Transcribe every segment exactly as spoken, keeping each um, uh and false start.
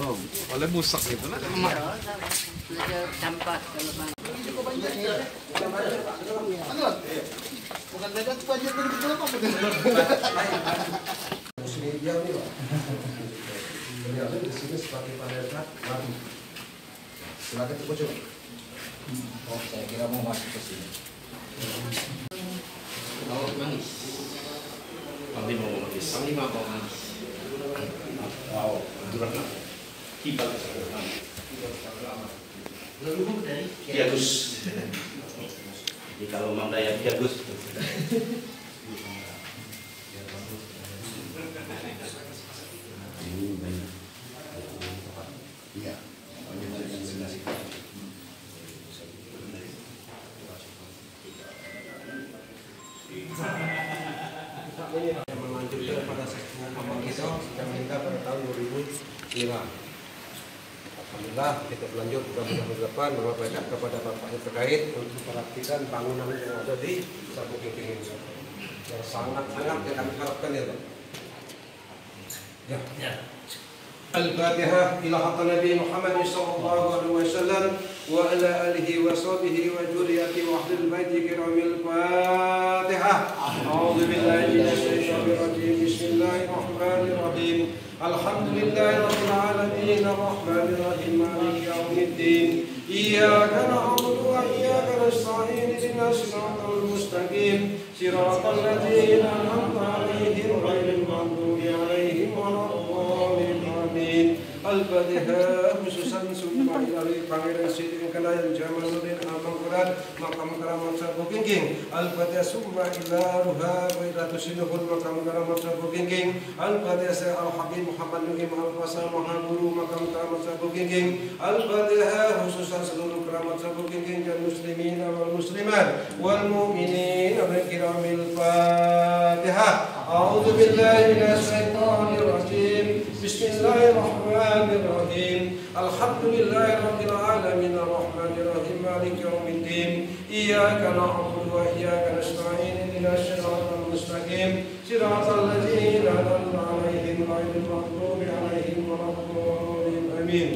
Oh, oleh musak gitu lah. Campak kalau bang. Bukan beda banjir dari kita apa? Musim hijau nih, Pak. Beliau di sini sebagai penerima lagu. Silakan coba coba. Oh, saya kira mau masuk ke sini. Lauk manis. Panglima mau manis. Panglima mau manis. Wow, durang lah. Kibal sekarang. Leluhur dari Kiagus. Jadi kalau Mang Dayat Kiagus. Iya. Yang melanjutkan pada sesuatu Muhammad kita yang meninggal pada tahun dua ribu lima. Alhamdulillah kita berlanjut mudah-mudahan ke depan menyampaikan kepada bapaknya terkait untuk memperhatikan bangunan yang ada di Sabuk Kingking ini yang sangat-sangat yang kami harapkan ya Pak. Ya. Ya. Al-Fatihah ila haqqi Nabi Muhammad sallallahu alaihi wasallam wa ala alihi wa sahbihi wa dzurriyyati wa ahlil baiti kiramil Fatihah. A'udzu billahi minasy syaithanir rajim. Bismillahirrahmanirrahim. Alhamdulillahirabbil alamin arrahmanir rahim maliki yaumiddin. Iyyaka na'budu wa iyyaka nasta'in ihdinas siratal mustaqim siratal ladzina an'amta 'alaihim ghairil maghdubi 'alaihim waladdallin. Al-Fatihah khususan sumpah ilahi Pangeran Sidin Kalayan Jamaluddin Amangkuran Makam Keramat Sabuk Kingking. Al-Fatihah sumpah ila ruha wa ila tusinuhul Makam Keramat Sabuk Kingking. Al-Fatihah Al-Habib Muhammad Nuhim Al-Fasa Mahaguru Makam Keramat Sabuk Kingking. Al-Fatihah khususan seluruh Keramat Sabuk Kingking dan muslimin wal muslimat wal mu'minin wal kiramil Fatihah. A'udzu billahi minasy syaithanir rajim. Bismillahirrahmanirrahim. Alhamdulillahirabbil alamin arrahmanir rahim maliki yaumiddin. Iyyaka na'budu wa iyyaka nasta'in ihdinas siratal mustaqim siratal ladzina an'amta 'alaihim ghairil maghdubi 'alaihim waladdallin. Amin.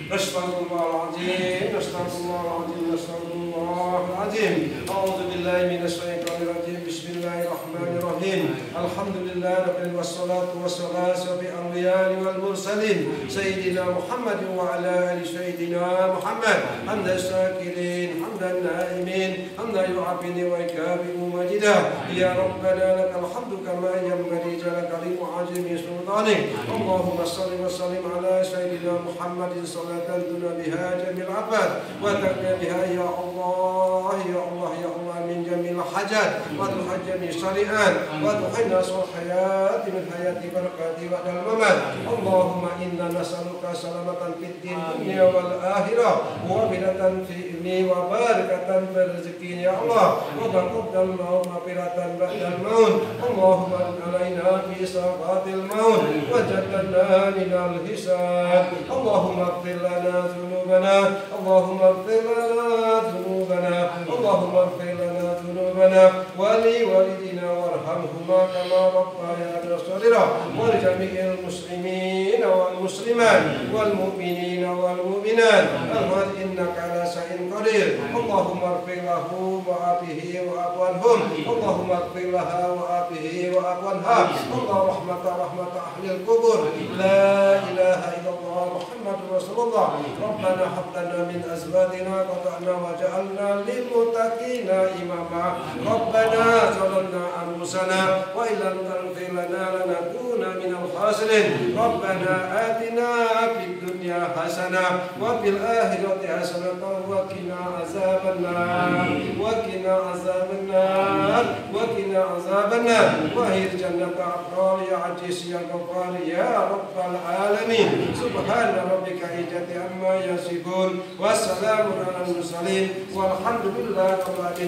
Astaghfirullahaladzim, astaghfirullahaladzim, astaghfirullahaladzim. A'udzu billahi minasy syaithanir rajim. Bismillahirrahmanirrahim. Alhamdulillah rabbil wassalatu wassalamu bi anbiya'i wal mursalin sayyidina Muhammad wa ala ali sayyidina Muhammad. Hamdan syakirin, hamdan na'imin, hamdan yu'afini wa ikabi'u majidah. Ya Rabbana lakal hamdu kama yanbaghi jalaka li mu'azimi sultanik. Allahumma salli wa sallim ala sayyidina Muhammadin تنتنا بها جميع العباد وتقنا بها يا الله يا الله يا الله من جميع الحاجات وتحج جميع الشريعات وتحينا صلح الحياة من حياة بركات بعد الممات. اللهم إنا نسألك سلامة في الدين الدنيا والآخرة وبركة في علمي وبركة في رزقي يا الله وبركة الموت مغفرة بعد الموت. اللهم أن علينا في ساعات الموت وجدنا من الحساب. اللهم اغفر لنا ذنوبنا اللهم اغفر لنا ذنوبنا اللهم اغفر لنا ذنوبنا ولوالدينا وارحمهما كما ربيانا صغيرا ولجميع المسلمين والمسلمات والمؤمنين والمؤمنات اللهم انك على شيء قدير. اللهم اغفر له وآبه وأبوانهم اللهم اغفر لها وآبه وأبوانها. الله رحمة رحمة أهل القبور. لا إله إلا الله محمد رسول الله. ربنا هب لنا من أزواجنا قرة وجعلنا للمتقين إماما. ربنا ظلمنا أنفسنا وإن لم تغفر لنا لنكون من الخاسرين. ربنا آتنا في الدنيا حسنة وفي الآخرة حسنة وقنا عذاب النار وقنا عذاب النار وقنا عذاب النار. وهي الجنة أبرار يا عزيز يا غفار يا رب العالمين. سبحان ربك عزة عما يصفون والسلام على المرسلين والحمد لله رب العالمين.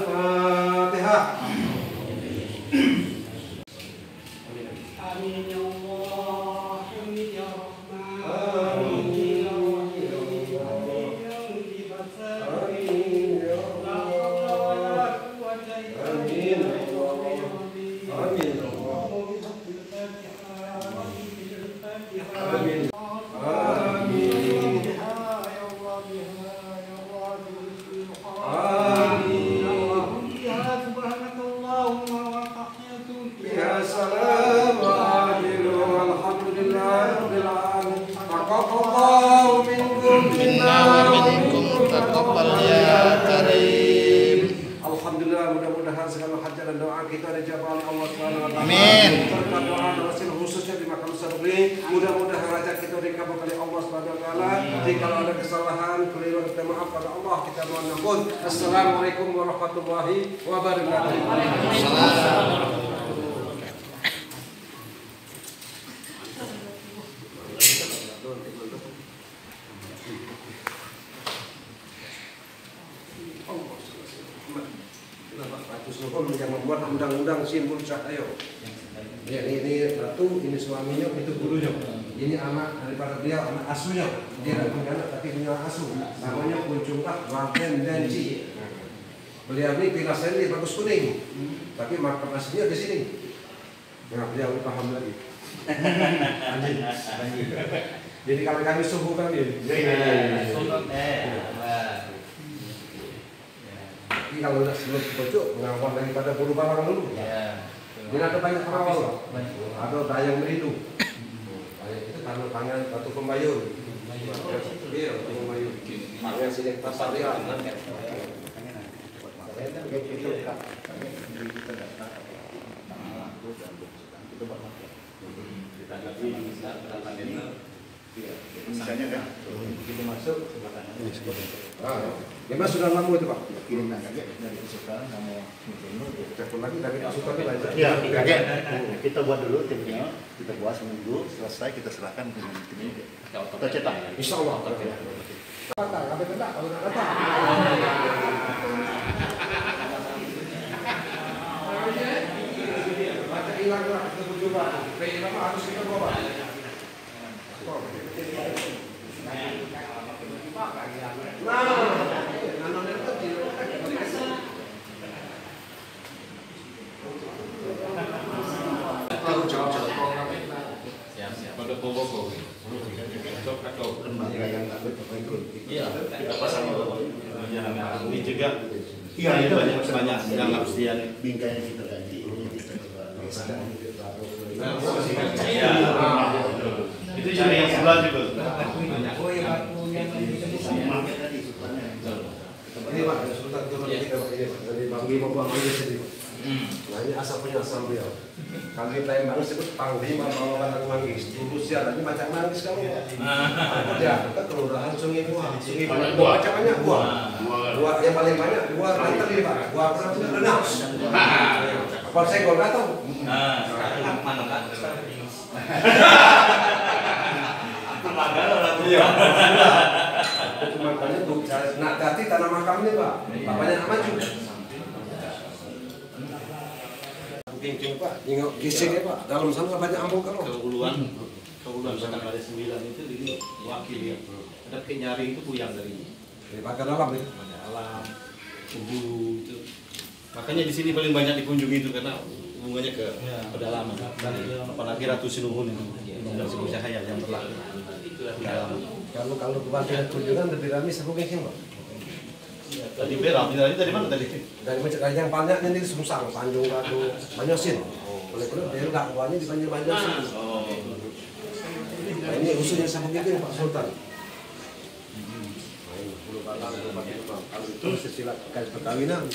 الفاتحة. Amin ya Allah, amin ya Rahman, Amin ya Allah. Amin. mudah-mudahan dijabah oleh Allah Subhanahu wa taala. Amin. Berkat doa dan hasil khususnya di makam sabri, mudah-mudahan hajat kita dikabul oleh Allah Subhanahu wa taala. Jika ada kesalahan, keliru, kita maaf pada Allah, kita mohon ampun. Assalamualaikum warahmatullahi wabarakatuh. Waalaikumsalam. Yang membuat undang-undang simbol cahaya. Ya, ini, ini ratu, ini suaminya, itu gurunya. Ini anak daripada dia, anak asuhnya. Dia tidak punya anak, tapi punya asuh. Namanya Puncungkah Raden Denci. Beliau ini pilas ini bagus kuning, tapi markah aslinya di sini. Nah, beliau ini paham lagi. Anjing. Jadi kalau kami subuh kami. Ya, ya, ya. Tapi kalau udah sebelum pojok mengawal daripada bulu balang dulu. Ya. Ini ada banyak pengawal. Ada dayang meridu. Itu tangan tangan batu pembayun. Iya, batu pembayun. Tangan sini pasar dia. Misalnya kan, kita masuk ini Ah, memang sudah lama itu Pak. kirim kakek dari kesukaan kamu Telepon lagi dari pasukan itu. ya kakek kita buat dulu timnya, kita buat seminggu selesai kita serahkan ke tim ini kita cetak. Insya Allah. Kata, kata kata, kalau kata. Baca hilang lah, kita berjumpa. Baik, nama harus kita bawa. Iya, kita pasang ini juga. Iya, itu banyak banyak yang harus dia Bingkainya kita ganti. Iya. Itu cari yang sebelah juga. Ini Pak, Sultan turun tiga Pak, ini Pak, dari Bang Bima Bang Bima sendiri Pak. Nah ini asal punya asal beliau. Kalau kita yang baru sebut Panglima Banglawan Manggis, dulu siaran ini macam manggis kamu. Ya, kita kelurahan Sungai Buah, Sungai Buah, dua macam banyak buah. Dua yang paling banyak dua rantai ini Pak, dua pernah sudah renang. Apa saya gol tahu? Mana kan? Iya. Itu makanya tuh nak ganti tanah makam ini Pak. Bapaknya nak maju. Bingking Pak, nengok gising ya Pak. Dalam sana banyak ambung kalau. Kehuluan, kehuluan Batang Pada Sembilan itu ini wakil ya. Ada penyaring itu puyang dari Dari bagian dalam ya. banyak alam, kubu itu. Makanya di sini paling banyak dikunjungi itu karena hubungannya ke pedalaman. Apalagi Ratu Sinuhun itu, dan Sinuhun Cahaya yang berlaku. Kalau kalau kebanyakan kunjungan lebih ramai sama Bingking Pak. Tadi beram, tadi dari mana tadi? Dari macam yang banyak ini di Sungsang, Tanjung Kadu, Banyosin. Oleh karena dia dakwaannya di Banjar Banyosin. Nah, ini usulnya sama Bingking Pak Sultan. Kalau itu sesilat kait perkawinan.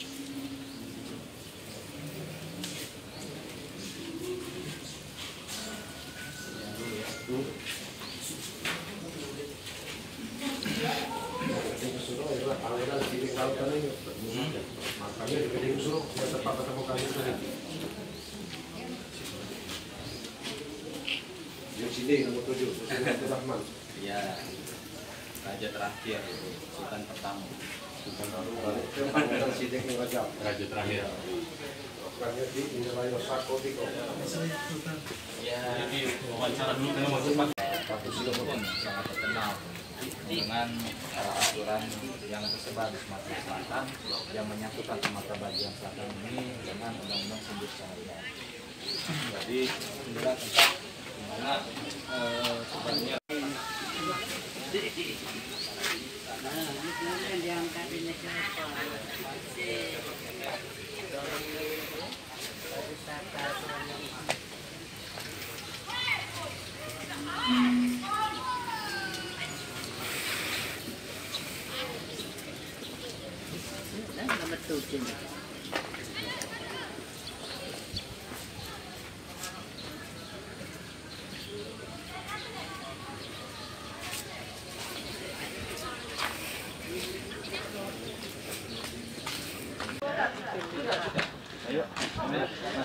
Makanya di Keding Suruk dia tempat ketemu kali sering. Di sini nomor tujuh, Sultan Abdul Rahman. Iya, raja terakhir itu, Sultan pertama. Sultan Abdul Rahman. Tempat sini yang raja. Raja terakhir. Makanya di Indrayo Sako Tiko. Ya, Jadi wawancara dulu karena mau cepat. Ratu Sinuhun sangat terkenal dengan uh, aturan yang tersebar di Sumatera Selatan yang menyatukan Sumatera bagian selatan ini dengan undang-undang Simbol Cahaya. Jadi inilah tentang dimana uh, sebenarnya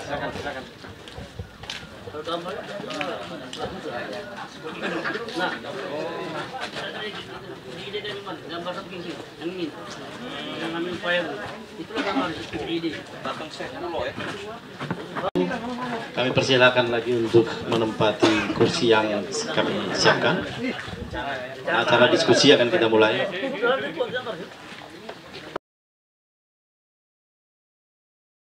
Silakan, silakan. Nah, ide dari mana? Gambar begini, yang ini, yang ambil file, itulah gambar ide. Datang set dulu ya. Kami persilakan lagi untuk menempati kursi yang kami siapkan. Acara diskusi akan kita mulai.